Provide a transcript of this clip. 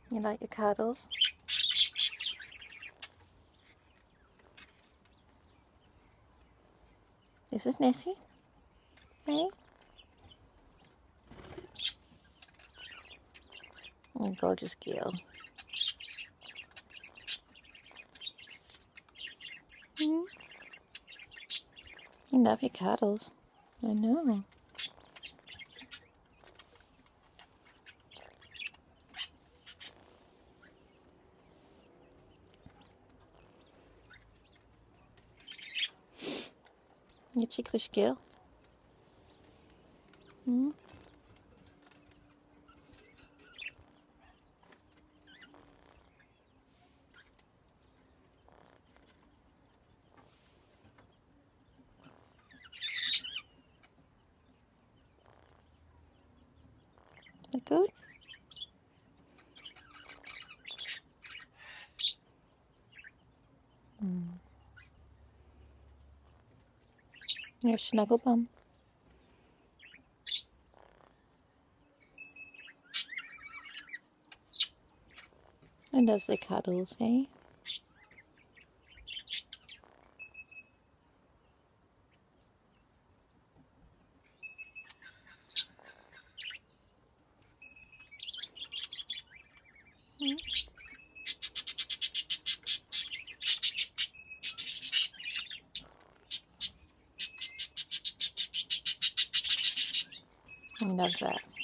You like your cuddles? Is this Nessie? Hey? Oh, gorgeous girl. Hmm? You love your cuddles. I know. You ticklish girl. Hmm? That good? Hmm. You're a snuggle bum. And does the cuddles, eh? Hmm? I love that.